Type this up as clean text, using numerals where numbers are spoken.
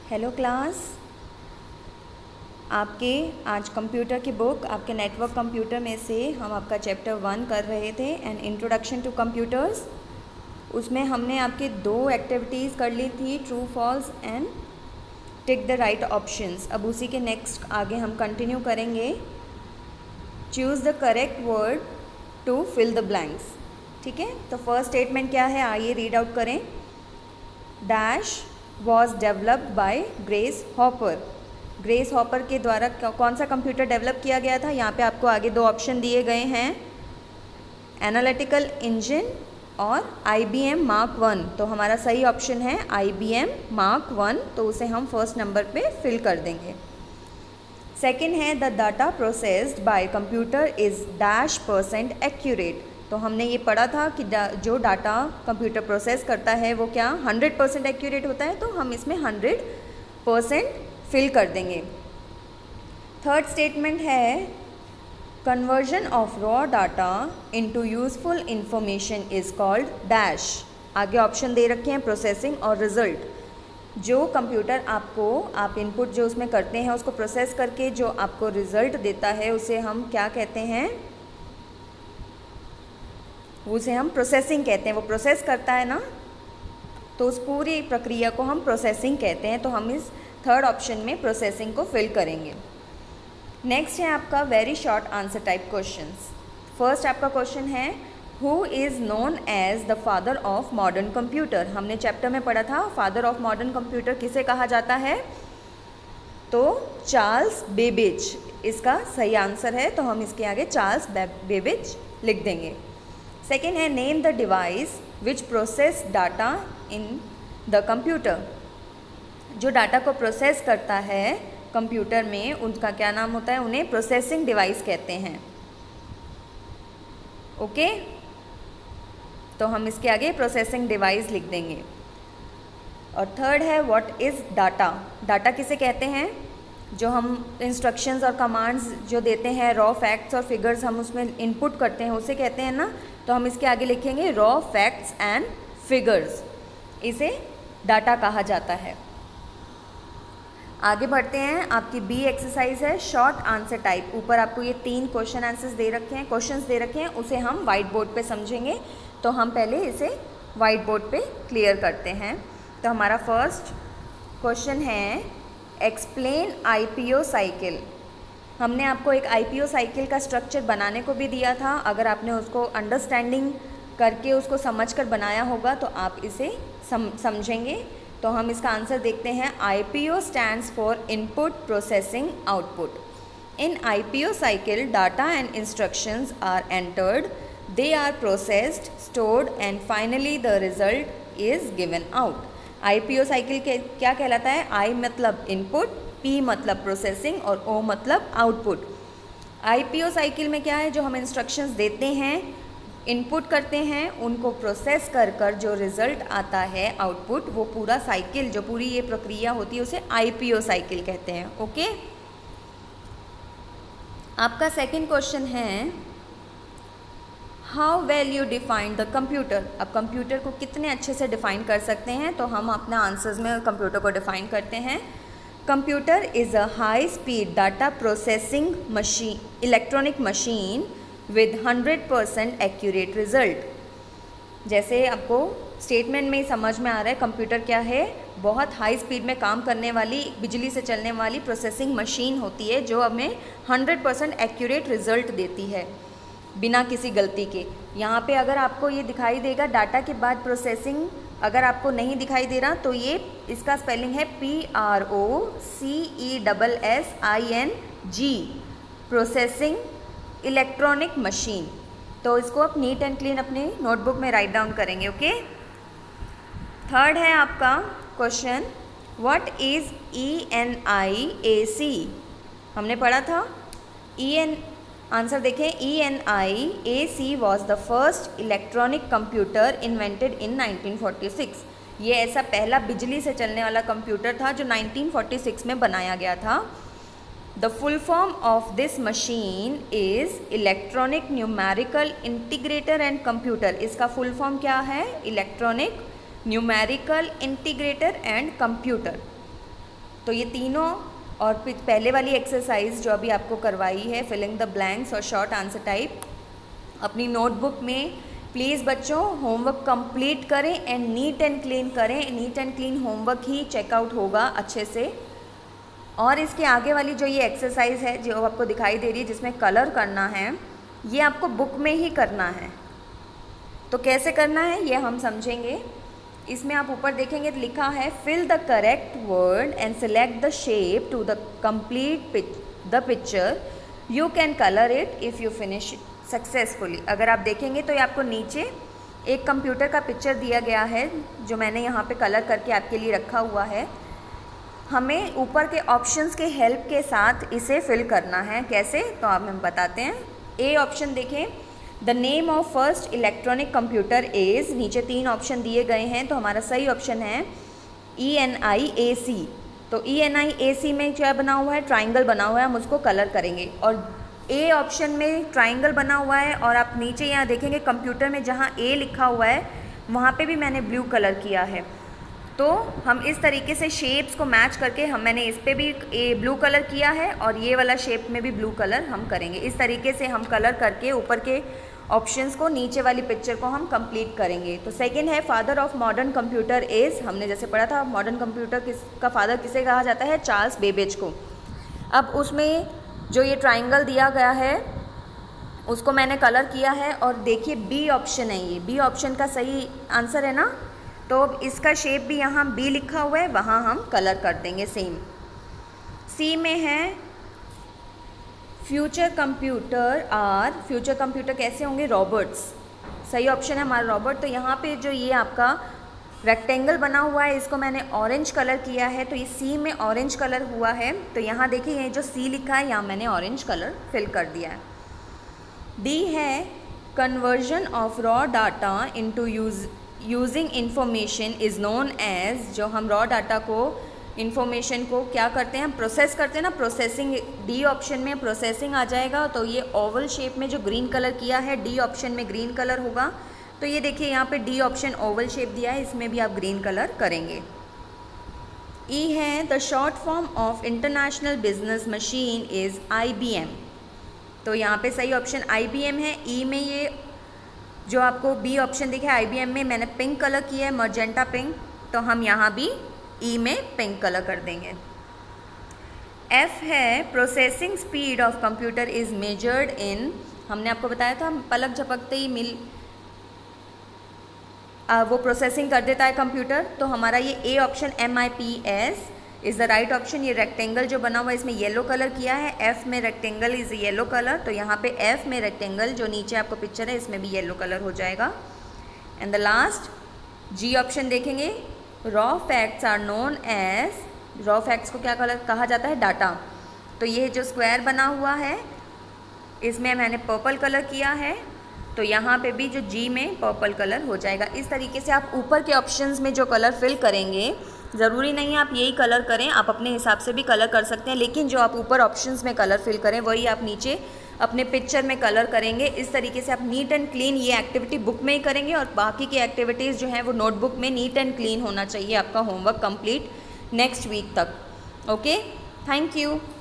Hello class, आपके आज computer की बुक आपके नेटवर्क कंप्यूटर में से हम आपका चैप्टर 1 कर रहे थे एन इंट्रोडक्शन टू कंप्यूटर्स। उसमें हमने आपके 2 एक्टिविटीज़ कर ली थी, true false and tick the right options. अब उसी के नेक्स्ट आगे हम कंटिन्यू करेंगे। Choose the correct word to fill the blanks. ठीक है, तो फर्स्ट स्टेटमेंट क्या है, आइए रीड आउट करें। Dash was developed by Grace Hopper. Grace Hopper के द्वारा कौन सा कंप्यूटर डेवलप किया गया था? यहाँ पे आपको आगे 2 ऑप्शन दिए गए हैं, एनालिटिकल इंजन और IBM Mark 1। तो हमारा सही ऑप्शन है IBM Mark 1, तो उसे हम फर्स्ट नंबर पे फिल कर देंगे। सेकेंड है the data processed by computer is %% accurate. तो हमने ये पढ़ा था कि जो डाटा कंप्यूटर प्रोसेस करता है वो क्या 100% एक्यूरेट होता है, तो हम इसमें 100% फिल कर देंगे। थर्ड स्टेटमेंट है conversion of raw data into useful information is called dash. आगे ऑप्शन दे रखे हैं प्रोसेसिंग और रिजल्ट। जो कंप्यूटर आपको आप इनपुट जो उसमें करते हैं उसको प्रोसेस करके जो आपको रिजल्ट देता है उसे हम क्या कहते हैं? उसे हम प्रोसेसिंग कहते हैं। वो प्रोसेस करता है ना, तो उस पूरी प्रक्रिया को हम प्रोसेसिंग कहते हैं। तो हम इस थर्ड ऑप्शन में प्रोसेसिंग को फिल करेंगे। नेक्स्ट है आपका very short answer type questions. First आपका क्वेश्चन है who is known as the father of modern computer. हमने चैप्टर में पढ़ा था फादर ऑफ मॉडर्न कंप्यूटर किसे कहा जाता है, तो चार्ल्स बेबेज इसका सही आंसर है। तो हम इसके आगे चार्ल्स बेबेज लिख देंगे। सेकेंड है name the device which process data in the computer. जो डाटा को प्रोसेस करता है कंप्यूटर में उनका क्या नाम होता है? उन्हें प्रोसेसिंग डिवाइस कहते हैं। ओके, तो हम इसके आगे प्रोसेसिंग डिवाइस लिख देंगे। और थर्ड है व्हाट इज़ डाटा। डाटा किसे कहते हैं? जो हम इंस्ट्रक्शंस और कमांड्स जो देते हैं, रॉ फैक्ट्स और फिगर्स हम उसमें इनपुट करते हैं, उसे कहते हैं ना। तो हम इसके आगे लिखेंगे रॉ फैक्ट्स एंड फिगर्स, इसे डाटा कहा जाता है। आगे बढ़ते हैं, आपकी बी एक्सरसाइज है शॉर्ट आंसर टाइप। ऊपर आपको ये 3 क्वेश्चन आंसर्स दे रखे हैं, क्वेश्चंस दे रखे हैं, उसे हम वाइट बोर्ड पे समझेंगे। तो हम पहले इसे वाइट बोर्ड पे क्लियर करते हैं। तो हमारा फर्स्ट क्वेश्चन है एक्सप्लेन IPO साइकिल। हमने आपको एक IPO साइकिल का स्ट्रक्चर बनाने को भी दिया था। अगर आपने उसको अंडरस्टैंडिंग करके उसको समझकर बनाया होगा तो आप इसे समझेंगे। तो हम इसका आंसर देखते हैं। IPO stands for input processing output. In IPO cycle data and instructions are entered, they are processed, stored and finally the result is given out. IPO cycle के क्या कहलाता है? I मतलब इनपुट, P मतलब processing और O मतलब output. IPO cycle में क्या है, जो हम इंस्ट्रक्शंस देते हैं, इनपुट करते हैं, उनको प्रोसेस कर कर जो रिजल्ट आता है आउटपुट, वो पूरा साइकिल जो पूरी ये प्रक्रिया होती है उसे IPO साइकिल कहते हैं। ओके, आपका सेकंड क्वेश्चन है how well you define the computer. अब कंप्यूटर को कितने अच्छे से डिफाइन कर सकते हैं, तो हम अपना आंसर्स में कंप्यूटर को डिफाइन करते हैं। Computer is a high speed data processing machine, electronic machine with 100% accurate result. जैसे आपको स्टेटमेंट में ही समझ में आ रहा है, कंप्यूटर क्या है? बहुत हाई स्पीड में काम करने वाली, बिजली से चलने वाली प्रोसेसिंग मशीन होती है जो हमें 100% एक्यूरेट रिजल्ट देती है बिना किसी गलती के। यहाँ पे अगर आपको ये दिखाई देगा डाटा के बाद प्रोसेसिंग, अगर आपको नहीं दिखाई दे रहा तो ये इसका स्पेलिंग है PROCESSING, प्रोसेसिंग इलेक्ट्रॉनिक मशीन। तो इसको आप नीट एंड क्लीन अपनी नोटबुक में राइट डाउन करेंगे। ओके, थर्ड है आपका क्वेश्चन व्हाट इज़ ENIAC। हमने पढ़ा था आंसर देखें, ENIAC was the first electronic computer invented in 1946। ये ऐसा पहला बिजली से चलने वाला कंप्यूटर था जो 1946 में बनाया गया था। The full form of this machine is electronic numerical integrator and computer. इसका फुल फॉर्म क्या है? Electronic numerical integrator and computer. तो ये तीनों और पहले वाली एक्सरसाइज जो अभी आपको करवाई है, फिलिंग द ब्लैंक्स और शॉर्ट आंसर टाइप, अपनी नोटबुक में प्लीज़ बच्चों होमवर्क कंप्लीट करें एंड नीट एंड क्लीन करें। नीट एंड क्लीन होमवर्क ही चेकआउट होगा अच्छे से। और इसके आगे वाली जो ये एक्सरसाइज है जो आपको दिखाई दे रही है जिसमें कलर करना है, ये आपको बुक में ही करना है। तो कैसे करना है ये हम समझेंगे। इसमें आप ऊपर देखेंगे तो लिखा है fill the correct word and select the shape to the complete the picture, you can colour it if you finish successfully. अगर आप देखेंगे तो ये आपको नीचे एक कंप्यूटर का पिक्चर दिया गया है जो मैंने यहाँ पे कलर करके आपके लिए रखा हुआ है। हमें ऊपर के ऑप्शंस के हेल्प के साथ इसे फिल करना है। कैसे, तो आप हम बताते हैं। ए ऑप्शन देखें, the name of first electronic computer is, नीचे 3 ऑप्शन दिए गए हैं तो हमारा सही ऑप्शन है ENIAC। तो ENIAC में क्या बना हुआ है, ट्राइंगल बना हुआ है, हम उसको कलर करेंगे। और ए ऑप्शन में ट्राइंगल बना हुआ है और आप नीचे यहाँ देखेंगे कंप्यूटर में जहाँ ए लिखा हुआ है वहाँ पे भी मैंने ब्लू कलर किया है। तो हम इस तरीके से शेप्स को मैच करके मैंने इस पे भी ब्लू कलर किया है और ये वाला शेप में भी ब्लू कलर हम करेंगे। इस तरीके से हम कलर करके ऊपर के ऑप्शंस को, नीचे वाली पिक्चर को हम कंप्लीट करेंगे। तो सेकंड है father of modern computer is, हमने जैसे पढ़ा था मॉडर्न कंप्यूटर का फादर किसे कहा जाता है, चार्ल्स बेबेज को। अब उसमें जो ये ट्राइंगल दिया गया है उसको मैंने कलर किया है और देखिए बी ऑप्शन है, ये बी ऑप्शन का सही आंसर है ना। तो इसका शेप भी यहाँ बी लिखा हुआ है, वहाँ हम कलर कर देंगे सेम। सी में है future computer are, future computer कैसे होंगे, रॉबोट्स। सही ऑप्शन है हमारा रॉबोट। तो यहाँ पे जो ये आपका रेक्टेंगल बना हुआ है इसको मैंने ऑरेंज कलर किया है, तो ये सी में ऑरेंज कलर हुआ है। तो यहाँ देखिए ये जो सी लिखा है यहाँ मैंने ऑरेंज कलर फिल कर दिया है। डी है conversion of raw data into using information is known as, जो हम रॉ डाटा को, इंफॉर्मेशन को क्या करते हैं, प्रोसेस करते हैं ना, प्रोसेसिंग। डी ऑप्शन में प्रोसेसिंग आ जाएगा। तो ये ओवल शेप में जो ग्रीन कलर किया है डी ऑप्शन में ग्रीन कलर होगा। तो ये देखिए यहाँ पे डी ऑप्शन ओवल शेप दिया है, इसमें भी आप ग्रीन कलर करेंगे। ई है the short form of international business machine is IBM। तो यहाँ पे सही ऑप्शन IBM है। ई में ये जो आपको बी ऑप्शन दिखा है IBM में मैंने पिंक कलर किया है, मर्जेंटा पिंक, तो हम यहाँ भी ई में पिंक कलर कर देंगे। एफ है processing speed of computer is measured in, हमने आपको बताया था पलक झपकते ही वो प्रोसेसिंग कर देता है कंप्यूटर। तो हमारा ये A option MIPS is the right option. ये रेक्टेंगल जो बना हुआ है इसमें येलो कलर किया है, एफ में रेक्टेंगल इज़ येलो कलर। तो यहाँ पे एफ में रेक्टेंगल जो नीचे आपको पिक्चर है इसमें भी येलो कलर हो जाएगा। And the last G option देखेंगे, raw facts are known as, raw facts को क्या कहा जाता है, डाटा। तो ये जो स्क्वायर बना हुआ है इसमें मैंने पर्पल कलर किया है, तो यहाँ पे भी जो जी में पर्पल कलर हो जाएगा। इस तरीके से आप ऊपर के ऑप्शंस में जो कलर फिल करेंगे, ज़रूरी नहीं है आप यही कलर करें, आप अपने हिसाब से भी कलर कर सकते हैं, लेकिन जो आप ऊपर ऑप्शंस में कलर फिल करें वही आप नीचे अपने पिक्चर में कलर करेंगे। इस तरीके से आप नीट एंड क्लीन ये एक्टिविटी बुक में ही करेंगे और बाकी की एक्टिविटीज़ जो हैं वो नोटबुक में नीट एंड क्लीन होना चाहिए आपका होमवर्क कंप्लीट नेक्स्ट वीक तक। Okay, thank you.